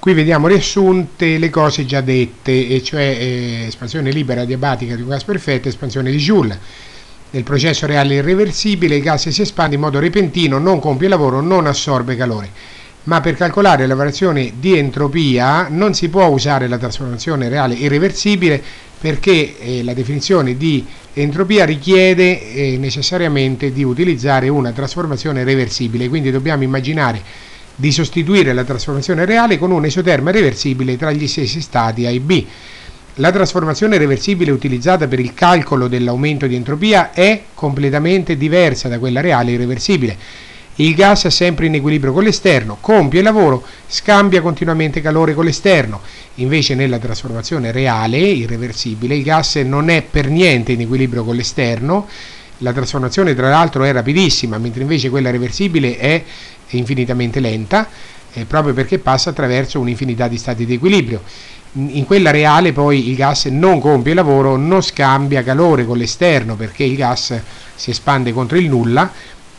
Qui vediamo riassunte le cose già dette, e cioè espansione libera adiabatica di un gas perfetto, espansione di Joule. Nel processo reale irreversibile il gas si espande in modo repentino, non compie lavoro, non assorbe calore. Ma per calcolare la variazione di entropia non si può usare la trasformazione reale irreversibile, perché la definizione di entropia richiede necessariamente di utilizzare una trasformazione reversibile, quindi dobbiamo immaginare di sostituire la trasformazione reale con un esoterma reversibile tra gli stessi stati A e B. La trasformazione reversibile utilizzata per il calcolo dell'aumento di entropia è completamente diversa da quella reale irreversibile. Il gas è sempre in equilibrio con l'esterno, compie il lavoro, scambia continuamente calore con l'esterno. Invece nella trasformazione reale irreversibile il gas non è per niente in equilibrio con l'esterno. La trasformazione tra l'altro è rapidissima, mentre invece quella reversibile è infinitamente lenta, proprio perché passa attraverso un'infinità di stati di equilibrio. In quella reale poi il gas non compie lavoro, non scambia calore con l'esterno, perché il gas si espande contro il nulla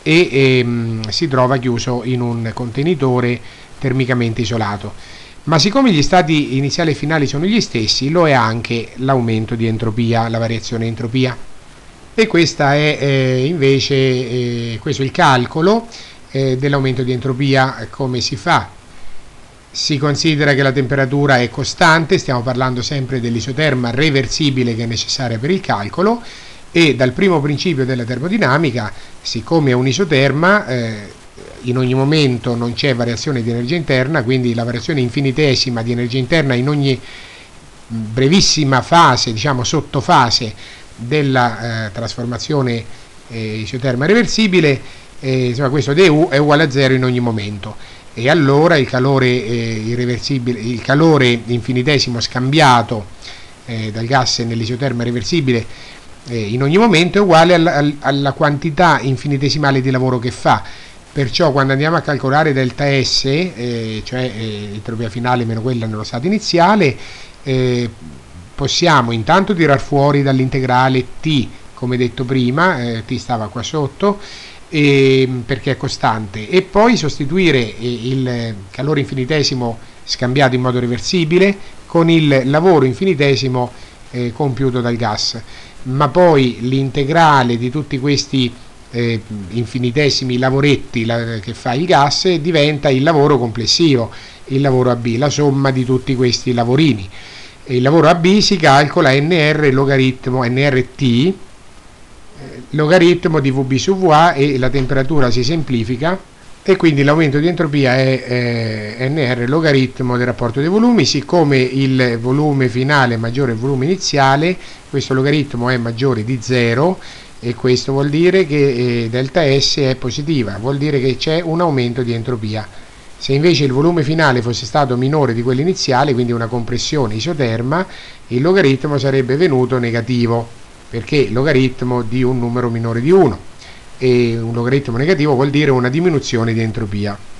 e si trova chiuso in un contenitore termicamente isolato. Ma siccome gli stati iniziali e finali sono gli stessi, lo è anche l'aumento di entropia, la variazione di entropia. E questa è invece questo è il calcolo dell'aumento di entropia. Come si fa? Si considera che la temperatura è costante, stiamo parlando sempre dell'isoterma reversibile che è necessaria per il calcolo, e dal primo principio della termodinamica, siccome è un isoterma, in ogni momento non c'è variazione di energia interna, quindi la variazione infinitesima di energia interna in ogni brevissima fase, diciamo sottofase della trasformazione isoterma reversibile, insomma, questo dU è uguale a 0 in ogni momento, e allora il calore irreversibile, il calore infinitesimo scambiato dal gas nell'isoterma reversibile in ogni momento è uguale alla quantità infinitesimale di lavoro che fa. Perciò quando andiamo a calcolare delta S, cioè l'entropia finale meno quella nello stato iniziale, possiamo intanto tirar fuori dall'integrale T, come detto prima, T stava qua sotto, perché è costante, e poi sostituire il calore infinitesimo scambiato in modo reversibile con il lavoro infinitesimo compiuto dal gas. Ma poi l'integrale di tutti questi infinitesimi lavoretti che fa il gas diventa il lavoro complessivo, il lavoro AB, la somma di tutti questi lavorini. Il lavoro AB si calcola NR logaritmo NRT logaritmo di VB su VA, e la temperatura si semplifica, e quindi l'aumento di entropia è NR logaritmo del rapporto dei volumi. Siccome il volume finale è maggiore del volume iniziale, questo logaritmo è maggiore di 0, e questo vuol dire che delta S è positiva, vuol dire che c'è un aumento di entropia. Se invece il volume finale fosse stato minore di quello iniziale, quindi una compressione isoterma, il logaritmo sarebbe venuto negativo, perché il logaritmo di un numero minore di 1, e un logaritmo negativo vuol dire una diminuzione di entropia.